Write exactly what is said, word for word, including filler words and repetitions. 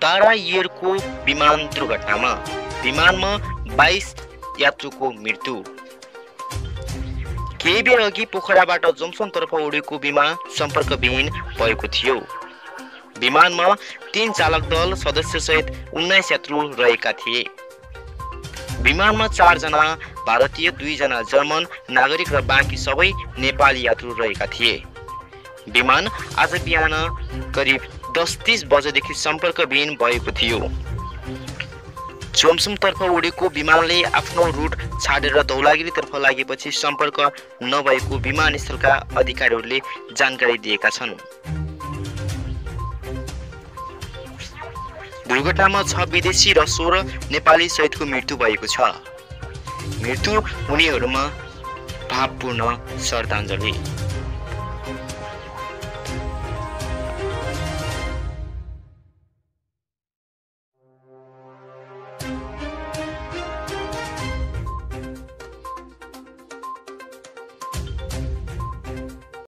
टाढा एयरको विमान दुर्घटनामा विमानमा बाइस यात्रुको मृत्यु। केही बेर अघि पोखराबाट जोमसोनतर्फ उडेको विमान सम्पर्कविहीन भएको थियो। विमानमा तीन चालक दल सदस्य सहित उन्नाइस यात्रु रहेका थिए। विमानमा चार जना भारतीय, दुई जना जर्मन नागरिक र बाँकी सबै नेपाली यात्रु रहेका थिए। विमान आज बिहान करिब दस तीस बजेदेखि सम्पर्कविहीन भएको थियो। जोमसोनतर्फ उडेको विमानले आफ्नो रुट छाडेर धौलागिरीतर्फ लागेपछि सम्पर्क नभएको विमानस्थलका अधिकारीहरूले जानकारी दिएका छन्। दुर्घटनामा छ विदेशी र सोह्र नेपाली सहितको मृत्यु भएको छ। मृत्यु हुनेहरूमा भावपूर्ण श्रद्धाञ्जली।